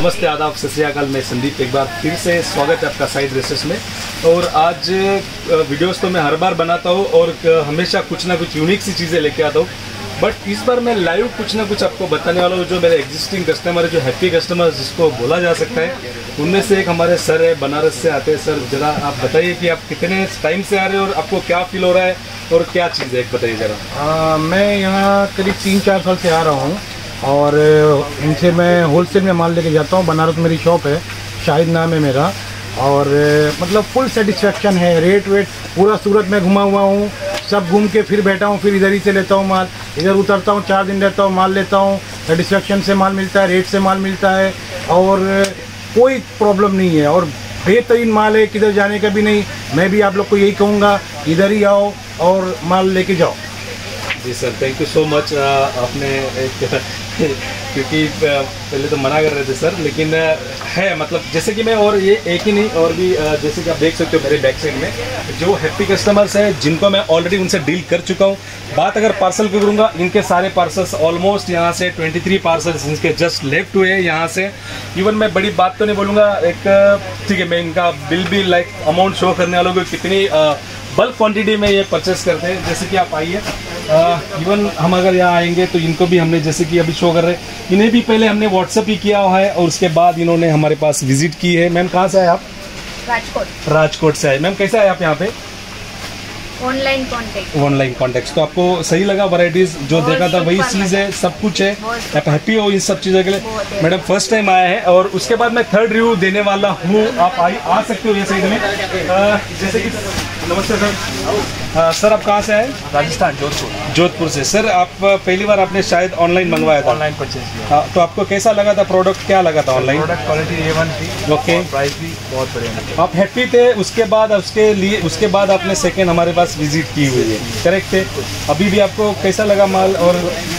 नमस्ते, आदाब, सत श्री अकाल। मैं संदीप, एक बार फिर से स्वागत है आपका साइड ड्रेसेस में। और आज वीडियोस तो मैं हर बार बनाता हूँ और हमेशा कुछ ना कुछ यूनिक सी चीज़ें लेके आता हूँ, बट इस बार मैं लाइव कुछ ना कुछ आपको बताने वाला हूँ। जो मेरे एग्जिस्टिंग कस्टमर है, जो हैप्पी कस्टमर जिसको बोला जा सकता है, उनमें से एक हमारे सर है, बनारस से आते हैं। सर, ज़रा आप बताइए कि आप कितने टाइम से आ रहे हो और आपको क्या फील हो रहा है और क्या चीज़ है, एक बताइए ज़रा। मैं यहाँ करीब 3-4 साल से आ रहा हूँ और इनसे मैं होलसेल में माल लेके जाता हूँ। बनारस मेरी शॉप है, शाहिद नाम है मेरा। और मतलब फुल सेटिस्फेक्शन है। रेट वेट पूरा सूरत में घुमा हुआ हूँ, सब घूम के फिर बैठा हूँ, फिर इधर ही से लेता हूँ माल। इधर उतरता हूँ, 4 दिन रहता हूँ, माल लेता हूँ, सेटिस्फेक्शन से माल मिलता है, रेट से माल मिलता है और कोई प्रॉब्लम नहीं है। और बेहतरीन माल है, किधर जाने का भी नहीं। मैं भी आप लोग को यही कहूँगा, इधर ही आओ और माल लेके जाओ। जी sir, thank you so much. आपने एक क्योंकि पहले तो मना कर रहे थे सर, लेकिन है मतलब जैसे कि मैं, और ये एक ही नहीं, और भी जैसे कि आप देख सकते हो मेरे बैक साइड में जो हैप्पी कस्टमर्स हैं, जिनको मैं ऑलरेडी उनसे डील कर चुका हूँ। बात अगर पार्सल की करूँगा, इनके सारे पार्सल्स ऑलमोस्ट यहाँ से 23 पार्सल्स इनके जस्ट लेफ्ट हुए हैं यहाँ से। इवन मैं बड़ी बात तो नहीं बोलूँगा, एक ठीक है, मैं इनका बिल भी लाइक अमाउंट शो करने वालों को कितनी बल्क क्वांटिटी में ये परचेस करते हैं। जैसे कि आप आइए, इवन हम अगर यहाँ आएंगे तो इनको भी हमने, जैसे कि अभी शो कर रहे हैं, इन्हें भी पहले हमने व्हाट्सएप ही किया हुआ है और उसके बाद इन्होंने हमारे पास विजिट की है। मैम, कहाँ से आए आप? राजकोट। राजकोट से आए। मैम, कैसे आए आप यहाँ पे? Online contact. तो आपको सही लगा? वैरायटीज जो देखा था वही चीज़ है, सब कुछ है, आप हैप्पी हो इन सब चीज़ों के लिए? मैडम फर्स्ट टाइम आया है और उसके बाद मैं थर्ड रिव्यू देने वाला हूँ। आप आ सकते हो ये साइड में। जैसे कि नमस्ते सर। सर, आप कहाँ से आए? राजस्थान, जोधपुर से। सर, आप पहली बार आपने शायद ऑनलाइन मंगवाया था? ऑनलाइन परचेज किया। हाँ, तो आपको कैसा लगा था प्रोडक्ट? क्या लगा था ऑनलाइन? प्रोडक्ट क्वालिटी A1 थी। ओके, प्राइस भी बहुत बढ़िया। आप हैप्पी थे। उसके बाद आपने सेकेंड हमारे पास विजिट की हुई है, करेक्ट थे? अभी भी आपको कैसा लगा माल? और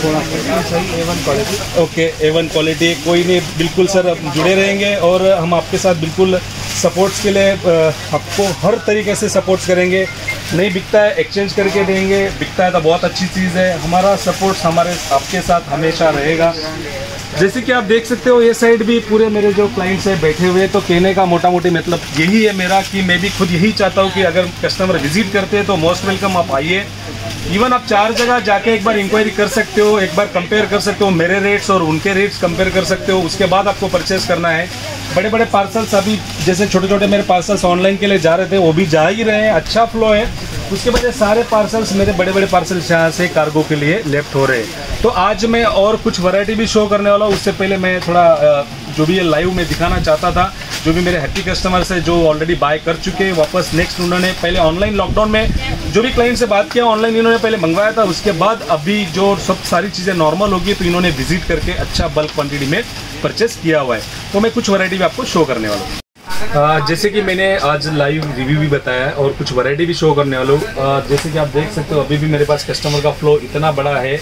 सही A1 quality. Okay, A1 quality. कोई नहीं, बिल्कुल सर, आप जुड़े रहेंगे और हम आपके साथ बिल्कुल सपोर्ट्स के लिए आपको हर तरीके से सपोर्ट्स करेंगे। नहीं बिकता है एक्सचेंज करके देंगे, बिकता है तो बहुत अच्छी चीज़ है। हमारा सपोर्ट हमारे आपके साथ हमेशा रहेगा। जैसे कि आप देख सकते हो, ये साइड भी पूरे मेरे जो क्लाइंट्स हैं बैठे हुए। तो कहने का मोटा मोटी मतलब यही है मेरा कि मैं भी खुद यही चाहता हूँ कि अगर कस्टमर विजिट करते हैं तो मोस्ट वेलकम, आप आइए। इवन आप 4 जगह जाके एक बार इंक्वायरी कर सकते हो, एक बार कंपेयर कर सकते हो, मेरे रेट्स और उनके रेट्स कंपेयर कर सकते हो। उसके बाद आपको परचेस करना है। बड़े बड़े पार्सल्स अभी जैसे छोटे छोटे मेरे पार्सल्स ऑनलाइन के लिए जा रहे थे, वो भी जा ही रहे हैं, अच्छा फ्लो है। उसके वजह सारे पार्सल्स, मेरे बड़े बड़े पार्सल्स यहाँ से कार्गो के लिए लेफ्ट हो रहे हैं। तो आज मैं और कुछ वैरायटी भी शो करने वाला हूँ। उससे पहले मैं थोड़ा जो भी ये लाइव में दिखाना चाहता था, जो भी मेरे हैप्पी कस्टमर्स हैं जो ऑलरेडी बाय कर चुके हैं, वापस नेक्स्ट उन्होंने पहले ऑनलाइन लॉकडाउन में जो भी क्लाइंट से बात किया, ऑनलाइन इन्होंने पहले मंगवाया था। उसके बाद अभी जो सब सारी चीज़ें नॉर्मल होगी तो इन्होंने विजिट करके अच्छा बल्क क्वांटिटी में परचेस किया हुआ है। तो मैं कुछ वैरायटी भी आपको शो करने वाला हूँ। जैसे कि मैंने आज लाइव रिव्यू भी बताया और कुछ वैरायटी भी शो करने वाला हूँ। जैसे कि आप देख सकते हो, अभी भी मेरे पास कस्टमर का फ्लो इतना बड़ा है,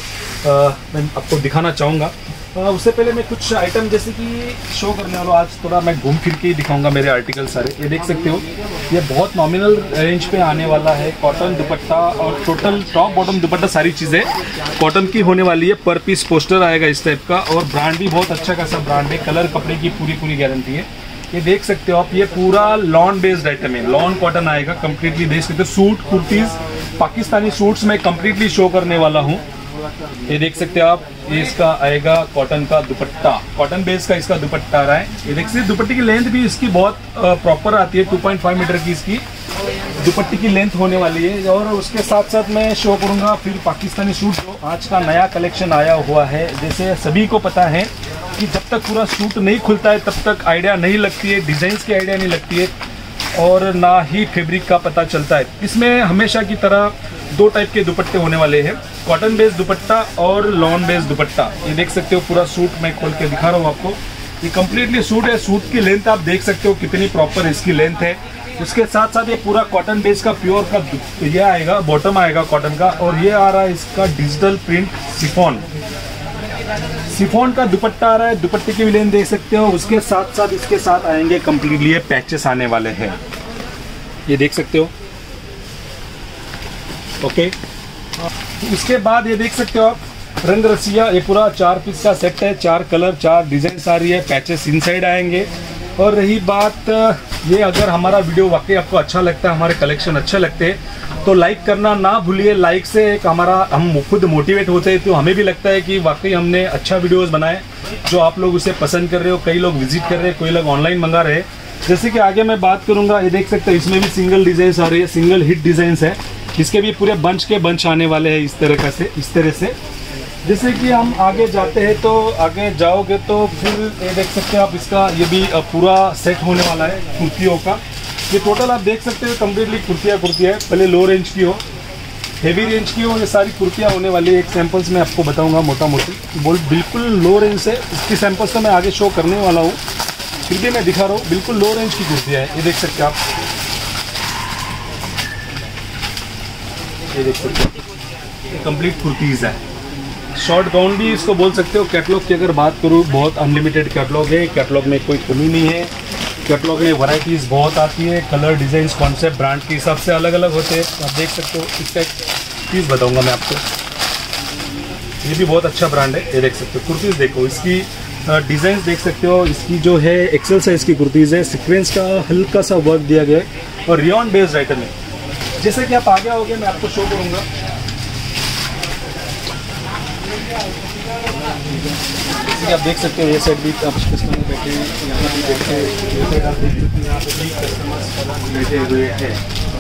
मैं आपको दिखाना चाहूँगा। उससे पहले मैं कुछ आइटम जैसे कि शो करने वाला हूँ। आज थोड़ा मैं घूम फिर के ही दिखाऊंगा मेरे आर्टिकल सारे। ये देख सकते हो, ये बहुत नॉमिनल रेंज पे आने वाला है। कॉटन दुपट्टा और टोटल टॉप बॉटम दुपट्टा सारी चीज़ें कॉटन की होने वाली है। पर पीस पोस्टर आएगा इस टाइप का और ब्रांड भी बहुत अच्छा खासा ब्रांड है। कलर कपड़े की पूरी गारंटी है। ये देख सकते हो आप, ये पूरा लॉन बेस्ड आइटम है, लॉन कॉटन आएगा कंप्लीटली। देख सकते हो, सूट कुर्तीज पाकिस्तानी सूट्स में कंप्लीटली शो करने वाला हूँ। ये देख सकते हो आप, ये इसका आएगा कॉटन का दुपट्टा, कॉटन बेस का इसका दुपट्टा आ रहा है। ये देख सकते हैं, दुपट्टे की लेंथ भी इसकी बहुत प्रॉपर आती है। 2.5 मीटर की इसकी दुपट्टे की लेंथ होने वाली है। और उसके साथ साथ मैं शो करूंगा फिर पाकिस्तानी सूट, जो आज का नया कलेक्शन आया हुआ है। जैसे सभी को पता है कि जब तक पूरा सूट नहीं खुलता है तब तक आइडिया नहीं लगती है, डिजाइन्स की आइडिया नहीं लगती है और ना ही फैब्रिक का पता चलता है। इसमें हमेशा की तरह 2 टाइप के दुपट्टे होने वाले हैं, कॉटन बेस्ड दुपट्टा और लॉन बेस्ड दुपट्टा। ये देख सकते हो, पूरा सूट मैं खोल के दिखा रहा हूँ आपको। ये कंप्लीटली सूट है। सूट की लेंथ आप देख सकते हो कितनी प्रॉपर इसकी लेंथ है। उसके साथ साथ ये पूरा कॉटन बेस का प्योर का ये आएगा, बॉटम आएगा कॉटन का। और ये आ रहा है इसका डिजिटल प्रिंट सिफॉन का दुपट्टा आ रहा है। दुपट्टे की भी लेंथ देख सकते हो। उसके साथ साथ इसके साथ आएंगे कंप्लीटली ये पैचेस आने वाले हैं, ये देख सकते हो। ओके, उसके बाद ये देख सकते हो आप, रंग रसिया, ये पूरा 4 पीस का सेट है, 4 कलर 4 डिजाइन आ रही है, पैचेस इनसाइड आएंगे। और रही बात ये, अगर हमारा वीडियो वाकई आपको अच्छा लगता है, हमारे कलेक्शन अच्छे लगते हैं तो लाइक करना ना भूलिए। लाइक से एक हम खुद मोटिवेट होते हैं, तो हमें भी लगता है कि वाकई हमने अच्छा वीडियोस बनाए जो आप लोग उसे पसंद कर रहे हो। कई लोग विजिट कर रहे हैं, कोई लोग ऑनलाइन मंगा रहे हैं। जैसे कि आगे मैं बात करूंगा, ये देख सकते हैं इसमें भी सिंगल डिजाइन आ रही है, सिंगल हिट डिजाइन है। इसके भी पूरे बंच के बंच आने वाले हैं इस तरह से। जैसे कि हम आगे जाते हैं तो आगे जाओगे तो फिर ये देख सकते हैं आप, इसका ये भी पूरा सेट होने वाला है कुर्तियों का। ये टोटल आप देख सकते हो कम्प्लीटली कुर्तियाँ है, पहले लो रेंज की हो, हेवी रेंज की हो, ये सारी कुर्तियाँ होने वाली है। एक सैंपल्स मैं आपको बताऊंगा मोटा मोटी, बिल्कुल लो रेंज से। इसकी सैंपल्स तो मैं आगे शो करने वाला हूँ, फिर भी मैं दिखा रहा हूँ। बिल्कुल लो रेंज की कुर्तियाँ है, ये देख सकते हैं आप, ये देख सकते हो कंप्लीट कुर्तीज़ है। शॉर्ट गाउन भी इसको बोल सकते हो। कैटलॉग की अगर बात करूँ, बहुत अनलिमिटेड कैटलॉग है, कैटलॉग में कोई कमी नहीं है। कैटलॉग में वैरायटीज़ बहुत आती है, कलर डिज़ाइन कॉन्सेप्ट ब्रांड के हिसाब से अलग अलग होते हैं। आप देख सकते हो, इसका एक चीज़ बताऊंगा मैं आपको, ये भी बहुत अच्छा ब्रांड है। ये देख सकते हो कुर्तीज़, देखो इसकी डिज़ाइन देख सकते हो। इसकी जो है एक्सेल साइज़ की कुर्तीज़ है, सीक्वेंस का हल्का सा वर्क दिया गया है और रियॉन बेस्ड आइटम है। जैसे कि आप आगे आओगे मैं आपको शो करूँगा। आप देख सकते हो ये साइड भी आप कस्टमर बैठे हैं, यहाँ भी बैठे हैं, ये साइड आप देख सकते हैं, यहाँ पे भी कस्टमर्स बैठे हुए हैं।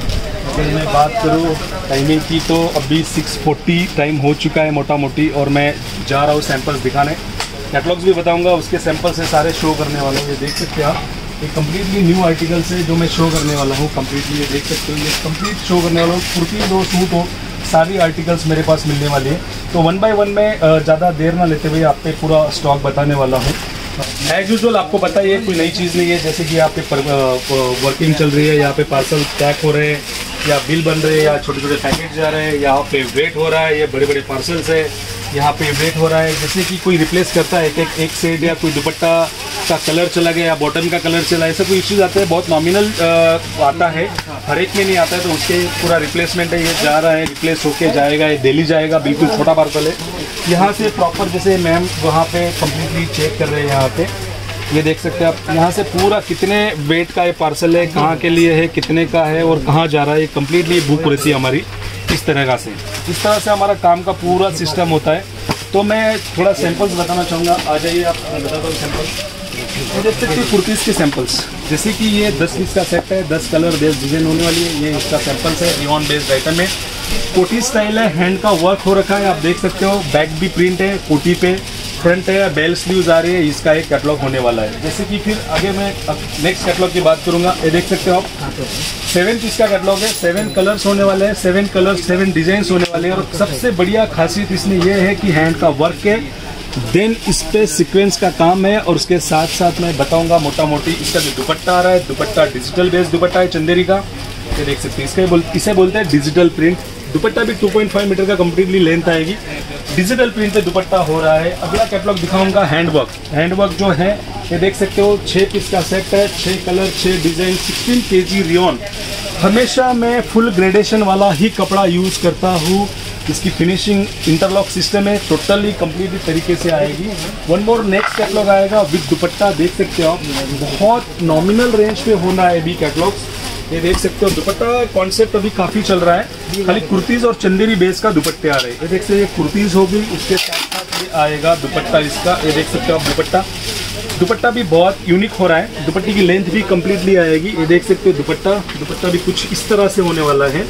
अगर मैं बात करूँ टाइमिंग की तो अभी 6:40 टाइम हो चुका है मोटा मोटी, और मैं जा रहा हूँ सैंपल्स दिखाने। कैटलॉग्स भी बताऊँगा, उसके सैंपल्स से सारे शो करने वाला हूँ। ये देख सकते हैं आप, ये कम्प्लीटली न्यू आर्टिकल्स है जो मैं शो करने वाला हूँ कम्प्लीटली। ये देख सकते हो, ये कम्प्लीट शो करने वाला हूँ। कुर्ती हो, सूट हो, सारी आर्टिकल्स मेरे पास मिलने वाली है। तो 1 बाय 1 में ज़्यादा देर ना लेते हुए आप पे पूरा स्टॉक बताने वाला हूँ। एज यूजुअल आपको पता ही है, कोई नई चीज़ नहीं है। जैसे कि यहाँ पे वर्किंग चल रही है, यहाँ पे पार्सल पैक हो रहे हैं या बिल बन रहे हैं या छोटे छोटे पैकेट जा रहे हैं, यहाँ पे वेट हो रहा है, ये बड़े बड़े पार्सल्स है, यहाँ पे वेट हो रहा है। जैसे कि कोई रिप्लेस करता है एक सेट, या कोई दुपट्टा का कलर चला गया या बॉटम का कलर चला, ऐसा कोई इश्यूज आता है, बहुत नॉमिनल आता है, हर एक में नहीं आता है, तो उसके पूरा रिप्लेसमेंट है। ये जा रहा है, रिप्लेस होके जाएगा, ये दिल्ली जाएगा, बिल्कुल छोटा पार्सल है। यहाँ से प्रॉपर जैसे मैम वहाँ पे कम्प्लीटली चेक कर रहे हैं, यहाँ पे ये देख सकते हैं आप, यहाँ से पूरा कितने वेट का ये पार्सल है, कहाँ के लिए है, कितने का है और कहाँ जा रहा है, ये कम्प्लीटली बुक रहती है हमारी। इस तरह से हमारा काम का पूरा सिस्टम होता है। तो मैं थोड़ा सैंपल्स बताना चाहूँगा, आ जाइए आप, मैं बताता हूँ सैंपल्स। देख सकते हैं कुर्तीज़ के सैंपल्स, जैसे कि ये 10 पीस का सेट है, 10 कलर बेस्ड डिजाइन होने वाली है। ये इसका सैंपल्स है, रियॉन बेस्ड आइटम है, कोटी स्टाइल है, हैंड का वर्क हो रखा है, आप देख सकते हो। बैक भी प्रिंट है कोटी पे, फ्रंट है, बेल स्लीव्स आ रही है। इसका एक कैटलॉग होने वाला है। जैसे कि फिर आगे मैं नेक्स्ट कैटलॉग की बात करूंगा। ये देख सकते हो आप, 7 पीस का कैटलॉग है, 7 कलर्स होने वाले हैं, 7 कलर्स 7 डिजाइन होने वाले हैं। और सबसे बढ़िया खासियत इसमें यह है कि हैंड का वर्क है, देन इस पे सीक्वेंस का काम है, और उसके साथ साथ मैं बताऊंगा मोटा मोटी इसका जो दुपट्टा आ रहा है, दुपट्टा डिजिटल बेस्ड दुपट्टा है चंदेरी का। ये देख सकते हैं, इसे बोलते हैं डिजिटल प्रिंट। दुपट्टा भी 2.5 मीटर का कम्प्लीटली लेंथ आएगी, डिजिटल प्रिंट पे दुपट्टा हो रहा है। अगला कैटलॉग दिखाऊंगा हैंडवर्क जो है, ये देख सकते हो 6 पीस का सेट है, 6 कलर 6 डिजाइन, 16 kg रियॉन। हमेशा मैं फुल ग्रेडेशन वाला ही कपड़ा यूज करता हूँ। इसकी फिनिशिंग इंटरलॉक सिस्टम है, टोटली कम्प्लीटली तरीके से आएगी। वन मोर नेक्स्ट कैटलॉग आएगा विद दुपट्टा, देख सकते हो आप, बहुत नॉमिनल रेंज पे होना है अभी कैटलॉग्स। ये देख सकते हो दुपट्टा कॉन्सेप्ट अभी काफी चल रहा है, खाली कुर्तीज और चंदेरी बेस का दुपट्टे आ रहे हैं। ये देख सकते हैं कुर्तीज होगी, उसके साथ साथ ये आएगा दुपट्टा इसका। ये देख सकते हो आप, दुपट्टा भी बहुत यूनिक हो रहा है, दुपट्टे की लेंथ भी कम्प्लीटली आएगी। ये देख सकते हो दुपट्टा भी कुछ इस तरह से होने वाला है।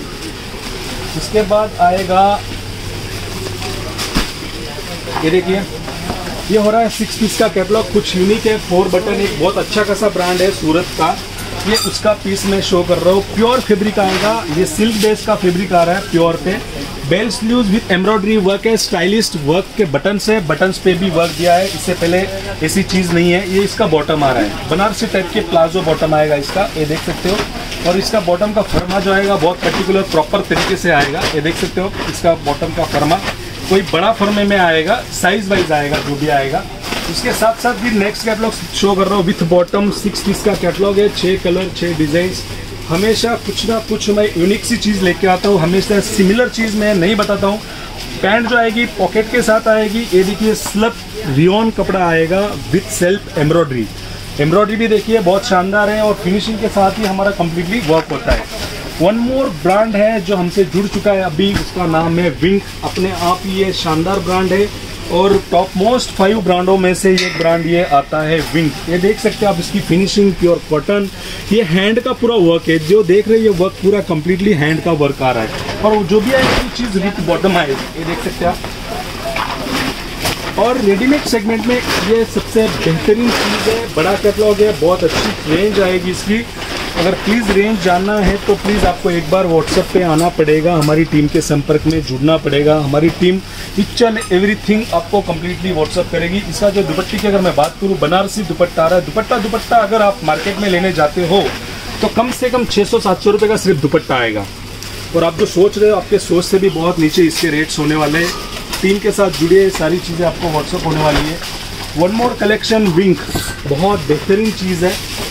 इसके बाद आएगा, ये देखिए, ये हो रहा है 6 पीस का कैटलॉग, कुछ यूनिक है। 4 बटन, एक बहुत अच्छा खासा ब्रांड है सूरत का, ये उसका पीस मैं शो कर रहा हूँ। प्योर फैब्रिक आएगा, ये सिल्क बेस का फैब्रिक आ रहा है प्योर पे। Bell sleeves with embroidery work है, स्टाइलिस्ट वर्क के बटन्स है, बटन्स पे भी वर्क दिया है। इससे पहले ऐसी चीज़ नहीं है। ये इसका बॉटम आ रहा है, बनारसी टाइप के प्लाजो बॉटम आएगा इसका, ये देख सकते हो। और इसका बॉटम का फर्मा जो आएगा बहुत पर्टिकुलर प्रॉपर तरीके से आएगा। ये देख सकते हो इसका बॉटम का फर्मा कोई बड़ा फर्मे में आएगा, साइज वाइज आएगा जो भी आएगा। उसके साथ साथ भी नेक्स्ट कैटलॉग शो कर रहा हूँ विथ बॉटम। 6 पीस का कैटलॉग है, 6 कलर 6 डिजाइन, हमेशा कुछ ना कुछ मैं यूनिक सी चीज़ लेके आता हूँ, हमेशा सिमिलर चीज़ मैं नहीं बताता हूँ। पैंट जो आएगी पॉकेट के साथ आएगी, ये देखिए स्लब रियोन कपड़ा आएगा विथ सेल्फ एम्ब्रॉयडरी। एम्ब्रॉयडरी भी देखिए बहुत शानदार है और फिनिशिंग के साथ ही हमारा कंप्लीटली वर्क होता है। वन मोर ब्रांड है जो हमसे जुड़ चुका है अभी, उसका नाम है विंक। अपने आप ही ये शानदार ब्रांड है और टॉप मोस्ट 5 ब्रांडों में से ये ब्रांड ये आता है विंक। ये देख सकते हैं आप इसकी फिनिशिंग, प्योर कॉटन, ये हैंड का पूरा वर्क है। जो देख रहे हैं ये वर्क पूरा कंप्लीटली हैंड का वर्क आ रहा है और जो भी आएगी चीज़ विथ बॉटम आएगी, ये देख सकते हैं आप। और रेडीमेड सेगमेंट में ये सबसे बेहतरीन चीज़ है, बड़ा कैटलॉग है, बहुत अच्छी रेंज आएगी इसकी। अगर प्लीज़ रेंज जानना है तो प्लीज़ आपको एक बार व्हाट्सएप पे आना पड़ेगा, हमारी टीम के संपर्क में जुड़ना पड़ेगा। हमारी टीम ईच एंड एवरीथिंग आपको कंप्लीटली व्हाट्सएप करेगी। इसका जो दुपट्टे की अगर मैं बात करूँ, बनारसी दुपट्टा आ रहा है। दुपट्टा अगर आप मार्केट में लेने जाते हो तो कम से कम 600-700 रुपये का सिर्फ दुपट्टा आएगा। और आप जो सोच रहे हो, आपके सोच से भी बहुत नीचे इसके रेट्स होने वाले हैं। टीम के साथ जुड़िए, सारी चीज़ें आपको व्हाट्सएप होने वाली है। वन मोर कलेक्शन विंक, बहुत बेहतरीन चीज़ है,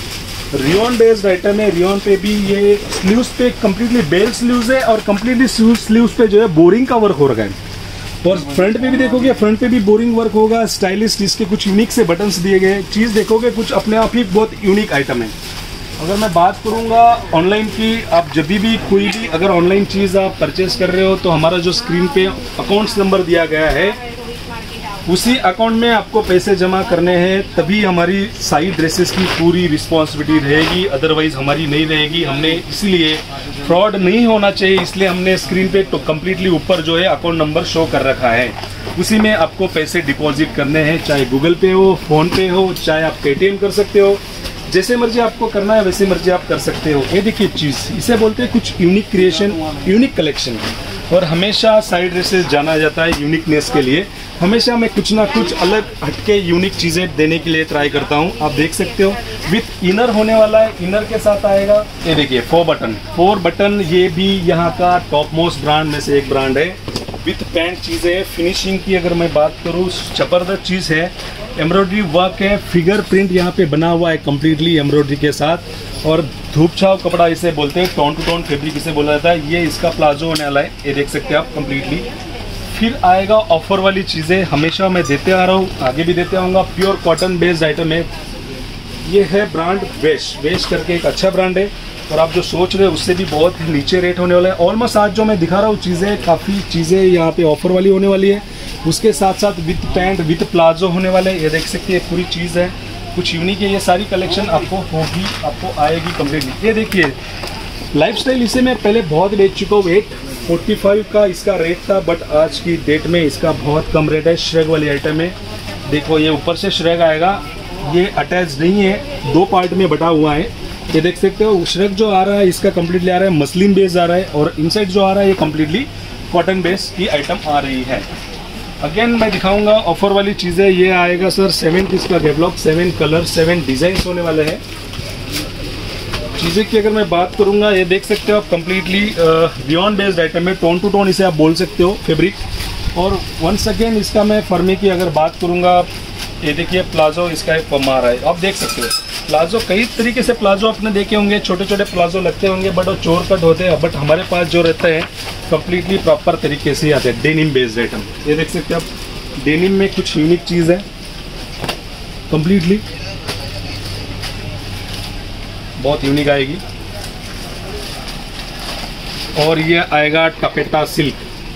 रियोन बेस्ड आइटम है। रियोन पे भी ये स्लीव्स पे कम्प्लीटली बेल स्लीव्स है और कम्प्लीटली स्लीव्स पे जो है बोरिंग का वर्क हो रखा है। और फ्रंट पे भी देखोगे, फ्रंट पे भी बोरिंग वर्क होगा, स्टाइलिश, इसके कुछ यूनिक से बटन्स दिए गए। चीज़ देखोगे कुछ अपने आप ही बहुत यूनिक आइटम है। अगर मैं बात करूंगा ऑनलाइन की, आप जब भी कोई भी अगर ऑनलाइन चीज़ आप परचेज कर रहे हो तो हमारा जो स्क्रीन पे अकाउंट्स नंबर दिया गया है उसी अकाउंट में आपको पैसे जमा करने हैं, तभी हमारी साई ड्रेसेस की पूरी रिस्पॉन्सिबिलिटी रहेगी, अदरवाइज हमारी नहीं रहेगी। हमने इसीलिए फ्रॉड नहीं होना चाहिए, इसलिए हमने स्क्रीन पे तो कम्प्लीटली ऊपर जो है अकाउंट नंबर शो कर रखा है। उसी में आपको पैसे डिपॉजिट करने हैं, चाहे गूगल पे हो, फ़ोन पे हो, चाहे आप पेटीएम कर सकते हो, जैसे मर्जी आपको करना है वैसे मर्जी आप कर सकते हो। ये देखिए चीज़, इसे बोलते हैं कुछ यूनिक क्रिएशन, यूनिक कलेक्शन। और हमेशा साइड ड्रेसेस जाना जाता है यूनिकनेस के लिए। हमेशा मैं कुछ ना कुछ अलग हटके यूनिक चीज़ें देने के लिए ट्राई करता हूँ। आप देख सकते हो विथ इनर होने वाला है, इनर के साथ आएगा। ये देखिए 4 बटन, ये भी यहाँ का टॉप मोस्ट ब्रांड में से एक ब्रांड है। विथ पैंट चीज़ें है। फिनिशिंग की अगर मैं बात करूँ, जबरदस्त चीज़ है, एम्ब्रॉयडरी वर्क है, फिगर प्रिंट यहाँ पे बना हुआ है कम्प्लीटली एम्ब्रॉयडरी के साथ। और धूप छाव कपड़ा इसे बोलते हैं, टोन टू टोन फैब्रिक इसे बोला जाता है। ये इसका प्लाजो होने वाला है, ये देख सकते हैं आप कम्प्लीटली। फिर आएगा ऑफर वाली चीज़ें, हमेशा मैं देते आ रहा हूँ, आगे भी देते आऊँगा। प्योर कॉटन बेस्ड आइटम है। ये है ब्रांड वेश करके एक अच्छा ब्रांड है और आप जो सोच रहे हो उससे भी बहुत नीचे रेट होने वाला है। ऑलमोस्ट आज जो मैं दिखा रहा हूँ चीज़ें, काफ़ी चीज़ें यहाँ पे ऑफर वाली होने वाली है। उसके साथ साथ विथ पैंट विथ प्लाजो होने वाले हैं। ये देख सकते हैं पूरी चीज़ है, कुछ यूनिक है। ये सारी कलेक्शन आपको होगी, आपको आएगी कम्प्लीटली। ये देखिए लाइफस्टाइल, इसे मैं पहले बहुत बेच चुका हूँ। 845 का इसका रेट था, बट आज की डेट में इसका बहुत कम रेट है। श्रग वाली आइटम है, देखो ये ऊपर से श्रग आएगा, ये अटैच नहीं है, 2 पार्ट में बटा हुआ है। ये देख सकते हो श्रग जो आ रहा है इसका कम्प्लीटली आ रहा है मसलिन बेस आ रहा है, और इनसाइड जो आ रहा है ये कम्प्लीटली कॉटन बेस की आइटम आ रही है। अगेन मैं दिखाऊंगा ऑफर वाली चीज़ें। ये आएगा सर 7 पीस का कैटलॉग, 7 कलर 7 डिज़ाइन होने वाले हैं। चीज़ें की अगर मैं बात करूंगा, ये देख सकते हो आप कम्प्लीटली रियोन बेस्ड आइटम है, टोन टू टोन इसे आप बोल सकते हो फैब्रिक। और वंस अगेन इसका मैं फर्मी की अगर बात करूंगा, ये देखिए प्लाजो इसका एक पमा रहा है, आप देख सकते हो। प्लाजो कई तरीके से प्लाजो आपने देखे होंगे, छोटे छोटे प्लाजो लगते होंगे, बट वो चोर कट होते हैं। बट हमारे पास जो रहते हैं कम्प्लीटली प्रॉपर तरीके से आते हैं, डेनिम बेस्ड आइटम। ये देख सकते हैं आप, डेनिम में कुछ यूनिक चीज़ है कम्प्लीटली, बहुत यूनिक आएगी। और ये आएगा टपेटा सिल्क,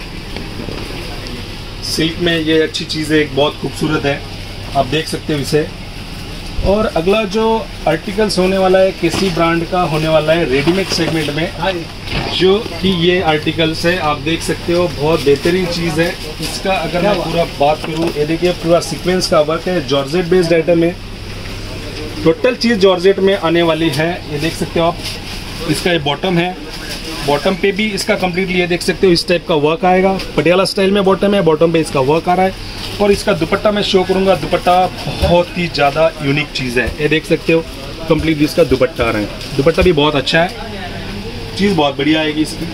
सिल्क में ये अच्छी चीज़ है, एक बहुत खूबसूरत है, आप देख सकते हो इसे। और अगला जो आर्टिकल्स होने वाला है किसी ब्रांड का होने वाला है रेडीमेड सेगमेंट में, जो कि ये आर्टिकल्स है, आप देख सकते हो बहुत बेहतरीन चीज़ है। इसका अगर मैं पूरा बात करूँ, ये देखिए पूरा सीक्वेंस का वर्क है, जॉर्जेट बेस्ड आइटम है, टोटल चीज़ जॉर्जेट में आने वाली है। ये देख सकते हो आप, इसका ये बॉटम है, बॉटम पे भी इसका कम्प्लीटली ये देख सकते हो इस टाइप का वर्क आएगा, पटियाला स्टाइल में बॉटम है, बॉटम पे इसका वर्क आ रहा है। और इसका दुपट्टा मैं शो करूंगा, दुपट्टा बहुत ही ज़्यादा यूनिक चीज़ है, ये देख सकते हो कम्प्लीटली इसका दुपट्टा आ रहा है, दुपट्टा भी बहुत अच्छा है, चीज़ बहुत बढ़िया आएगी इसकी।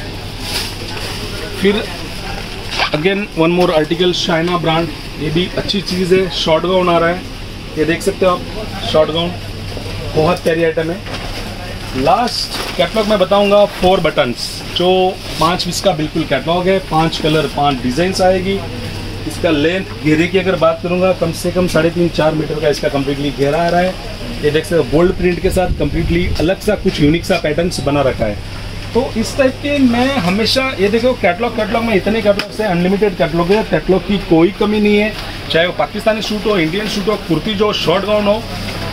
फिर again one more article, Shaina brand, ये भी अच्छी चीज़ है, शॉर्ट गाउन आ रहा है, ये देख सकते हो आप, शॉर्ट गाउन बहुत प्यारी आइटम है। लास्ट कैटलॉग में बताऊंगा 4 बटन्स, जो 5 पीस का बिल्कुल कैटलॉग है, 5 कलर 5 डिजाइन आएगी। इसका लेंथ घेरे की अगर बात करूंगा कम से कम 3.5-4 मीटर का इसका कम्प्लीटली घेरा आ रहा है। ये देख सकते हो गोल्ड प्रिंट के साथ कम्प्लीटली अलग सा कुछ यूनिक सा पैटर्न्स बना रखा है। तो इस टाइप के मैं हमेशा ये देखो कैटलॉग में इतने कैटलॉग से अनलिमिटेड कैटलॉग है, कैटलॉग की कोई कमी नहीं है। चाहे वो पाकिस्तानी सूट हो, इंडियन सूट हो, कुर्ती जो शॉर्ट गाउन हो,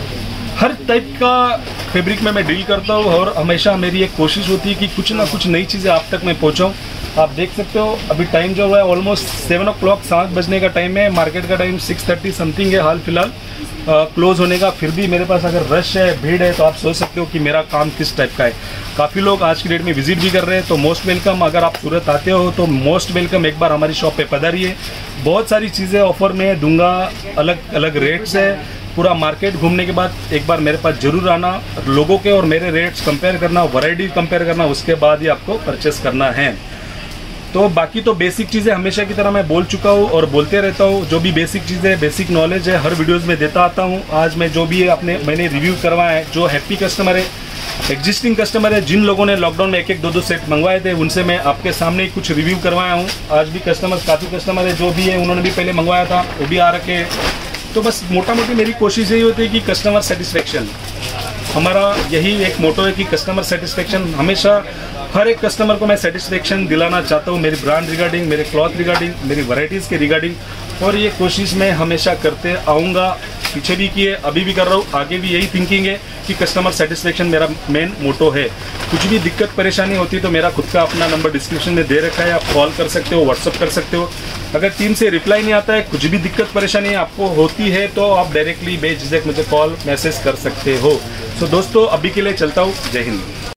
हर टाइप का फैब्रिक में मैं डील करता हूँ और हमेशा मेरी एक कोशिश होती है कि कुछ ना कुछ नई चीज़ें आप तक मैं पहुँचाऊँ। आप देख सकते हो अभी टाइम जो है ऑलमोस्ट 7 o'clock 7 बजने का टाइम है, मार्केट का टाइम 6:30 समथिंग है हाल फिलहाल क्लोज होने का। फिर भी मेरे पास अगर रश है, भीड़ है, तो आप सोच सकते हो कि मेरा काम किस टाइप का है। काफ़ी लोग आज की डेट में विजिट भी कर रहे हैं, तो मोस्ट वेलकम। अगर आप सूरत आते हो तो मोस्ट वेलकम, एक बार हमारी शॉप पे पधारिए। बहुत सारी चीज़ें ऑफर में दूंगा, अलग अलग रेट्स है। पूरा मार्केट घूमने के बाद एक बार मेरे पास जरूर आना, लोगों के और मेरे रेट्स कंपेयर करना, वैरायटी कंपेयर करना, उसके बाद ही आपको परचेस करना है। तो बाकी तो बेसिक चीज़ें हमेशा की तरह मैं बोल चुका हूँ और बोलते रहता हूँ। जो भी बेसिक चीज़ें, बेसिक नॉलेज है, हर वीडियोस में देता आता हूँ। आज मैं जो भी मैंने रिव्यू करवाया है, जो हैप्पी कस्टमर है, एग्जिस्टिंग कस्टमर है, जिन लोगों ने लॉकडाउन में 1-1 2-2 सेट मंगवाए थे, उनसे मैं आपके सामने ही कुछ रिव्यू करवाया हूँ। आज भी काफ़ी कस्टमर है जो भी है, उन्होंने भी पहले मंगवाया था, वो भी आ रखे हैं। तो बस मोटा मोटी मेरी कोशिश यही होती है कि कस्टमर सेटिस्फेक्शन, हमारा यही एक मोटो है कि कस्टमर सेटिस्फेक्शन। हमेशा हर एक कस्टमर को मैं सेटिस्फेक्शन दिलाना चाहता हूँ, मेरी ब्रांड रिगार्डिंग, मेरे क्लॉथ रिगार्डिंग, मेरी वैरायटीज़ के रिगार्डिंग। और ये कोशिश मैं हमेशा करते आऊँगा, पीछे भी किए, अभी भी कर रहा हूँ, आगे भी यही थिंकिंग है कि कस्टमर सेटिस्फेक्शन मेरा मेन मोटो है। कुछ भी दिक्कत परेशानी होती है तो मेरा खुद का अपना नंबर डिस्क्रिप्शन में दे रखा है, आप कॉल कर सकते हो, व्हाट्सअप कर सकते हो। अगर टीम से रिप्लाई नहीं आता है, कुछ भी दिक्कत परेशानी आपको होती है, तो आप डायरेक्टली बेझिझक मुझे कॉल मैसेज कर सकते हो। सो दोस्तों, अभी के लिए चलता हूँ। जय हिंद।